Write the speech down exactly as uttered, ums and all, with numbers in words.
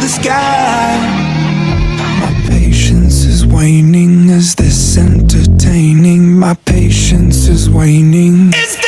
the sky. My patience is waning. Is this entertaining? My patience is waning. It's